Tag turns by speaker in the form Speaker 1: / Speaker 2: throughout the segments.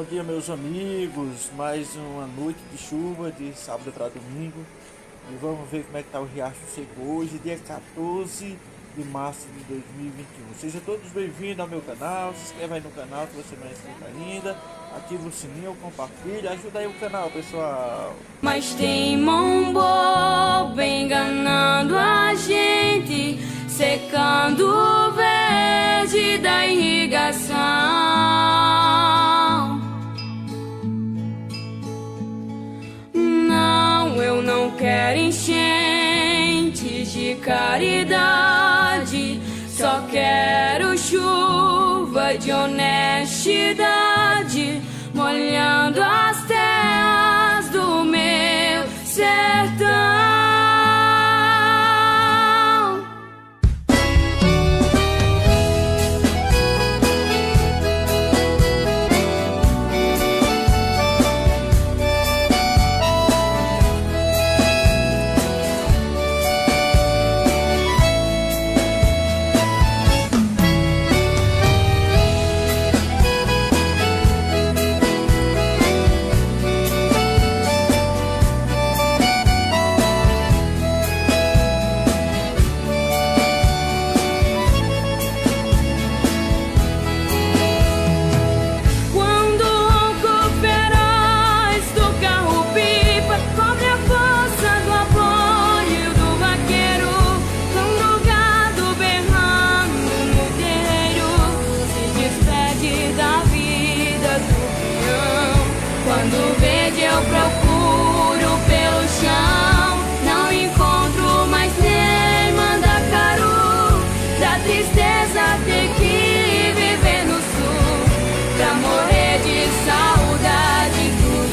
Speaker 1: Bom dia, meus amigos. Mais uma noite de chuva de sábado para domingo. E vamos ver como é que tá o Riacho Seco hoje, dia 14 de março de 2021. Sejam todos bem-vindos ao meu canal. Se inscreva aí no canal se você não é inscrito ainda. Ativa o sininho, compartilha, ajuda aí o canal, pessoal.
Speaker 2: Mas tem mão boba enganando a gente, secando o verde da irrigação. Não, eu não quero enchentes de caridade, só quero chuva de honestidade, molhando as terras do meu sertão. Quando verde eu procuro pelo chão, não encontro mais nem mandacaru. Da tristeza ter que viver no sul, pra morrer de saudade do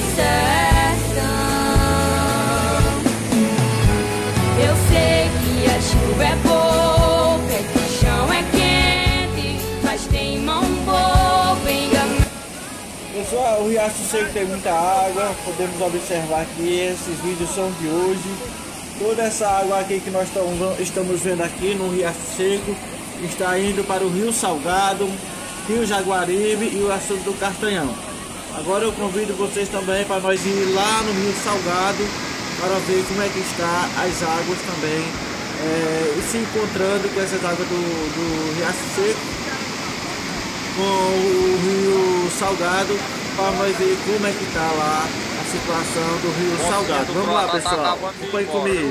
Speaker 2: sertão. Eu sei que a chuva é pouca, que o chão é quente, mas tem mão boba enganando.
Speaker 1: Pessoal, o Riacho Seco tem muita água, podemos observar que esses vídeos são de hoje. Toda essa água aqui que nós estamos vendo aqui no Riacho Seco está indo para o Rio Salgado, Rio Jaguaribe e o Açude do Castanhão. Agora eu convido vocês também para nós ir lá no Rio Salgado para ver como é que está as águas também, e se encontrando com essas águas do Riacho Seco com o Rio Salgado, para nós ver como é que tá lá a situação do Rio Salgado. Vamos lá, pessoal, acompanhe comigo.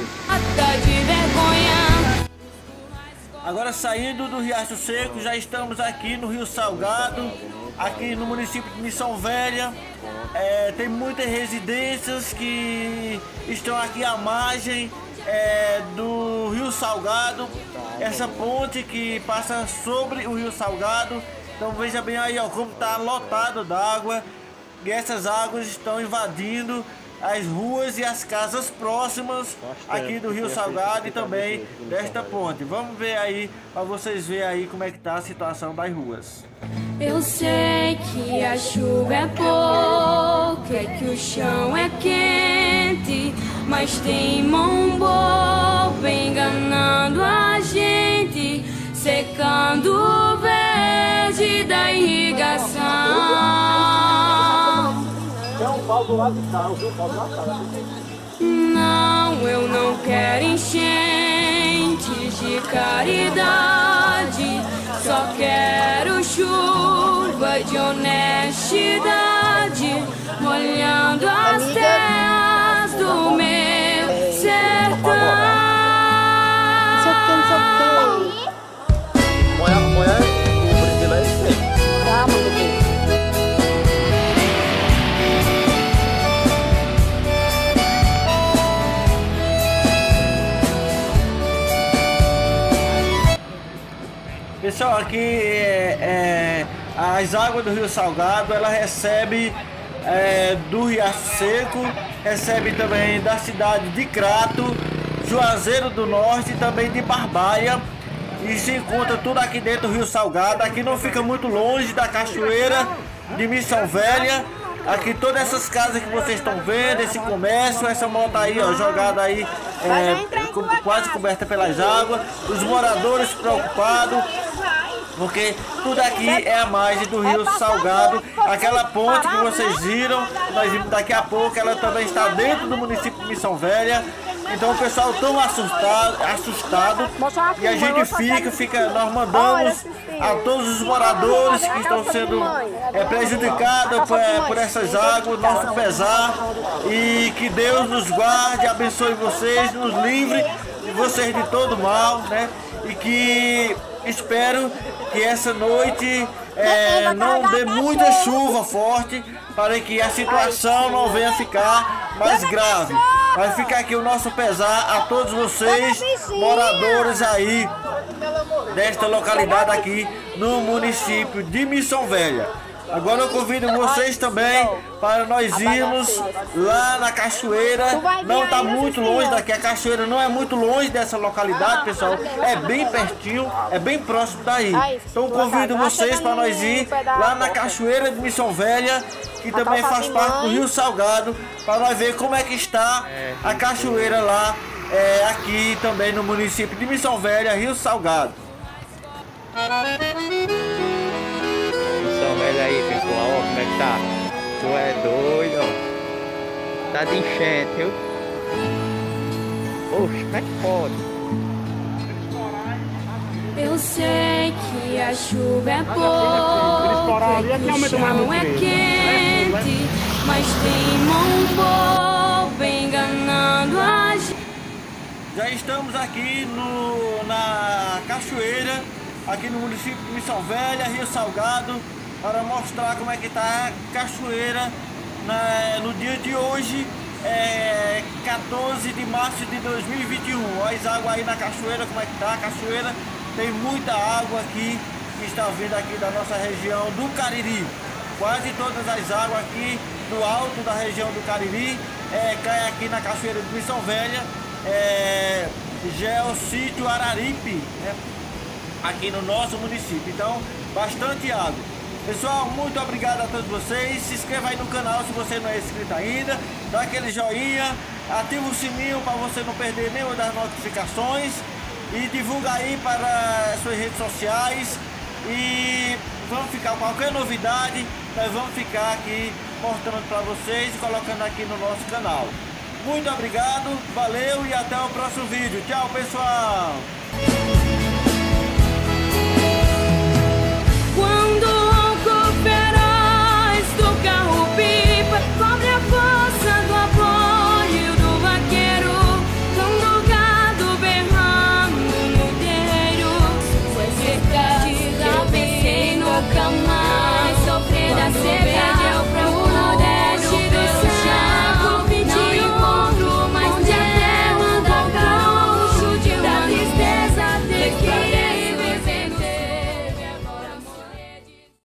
Speaker 1: Agora, saindo do Riacho Seco, já estamos aqui no Rio Salgado, aqui no município de Missão Velha. Tem muitas residências que estão aqui à margem do Rio Salgado, essa ponte que passa sobre o Rio Salgado. Então veja bem aí, ó, como está lotado d'água, e essas águas estão invadindo as ruas e as casas próximas aqui do Rio Salgado e também desta ponte. Vamos ver aí, para vocês verem aí como é que tá a situação das ruas.
Speaker 2: Eu sei que a chuva é pouca, que o chão é quente, mas tem mão boba enganando a gente, secando o verde da irrigação. Não, eu não quero enchentes de caridade, só quero chuva de honestidade, molhando as terras do meu sertão.
Speaker 1: Pessoal, aqui as águas do Rio Salgado, ela recebe do Riacho Seco, recebe também da cidade de Crato, Juazeiro do Norte e também de Barbalha, e se encontra tudo aqui dentro do Rio Salgado. Aqui não fica muito longe da cachoeira de Missão Velha. Aqui todas essas casas que vocês estão vendo, esse comércio, essa moto aí, ó, jogada aí, quase coberta pelas águas, os moradores preocupados. porque tudo aqui é a margem do Rio Salgado. Aquela ponte que vocês viram, nós vimos daqui a pouco, ela também está dentro do município de Missão Velha. Então o pessoal tão assustado e a gente nós mandamos a todos os moradores que estão sendo prejudicados por essas águas, nosso pesar, e que Deus nos guarde, abençoe vocês, nos livre de vocês de todo mal, né? E que espero que essa noite não dê muita chuva forte para que a situação não venha ficar mais grave. Vai ficar aqui o nosso pesar a todos vocês, moradores aí desta localidade aqui no município de Missão Velha. Agora eu convido vocês também para nós irmos lá na cachoeira. Não está muito longe daqui, a cachoeira não é muito longe dessa localidade, pessoal. É bem pertinho, é bem próximo daí. Então convido vocês para nós ir lá na cachoeira de Missão Velha, que também faz parte do Rio Salgado, para nós ver como é que está a cachoeira lá, aqui também no município de Missão Velha, Rio Salgado.
Speaker 3: Olha aí, pessoal, ó, como é que tá? Tu é doido, ó. Tá de enchente, viu? Oxe, como é que pode?
Speaker 2: Eu sei que a chuva é pouca, que o chão é quente, mas tem um bobo enganando a gente.
Speaker 1: Já estamos aqui na cachoeira, aqui no município de Missão Velha, Rio Salgado, para mostrar como é que está a cachoeira no dia de hoje, 14 de março de 2021. Olha as águas aí na cachoeira, como é que está a cachoeira. Tem muita água aqui que está vindo aqui da nossa região do Cariri. Quase todas as águas aqui do alto da região do Cariri caem aqui na cachoeira de Missão Velha. Já é o sítio Araripe, né? Aqui no nosso município. Então, bastante água. Pessoal, muito obrigado a todos vocês. Se inscreva aí no canal se você não é inscrito ainda. Dá aquele joinha, ativa o sininho para você não perder nenhuma das notificações. E divulga aí para as suas redes sociais. E vamos ficar com qualquer novidade, nós vamos ficar aqui mostrando para vocês e colocando aqui no nosso canal. Muito obrigado, valeu e até o próximo vídeo. Tchau, pessoal!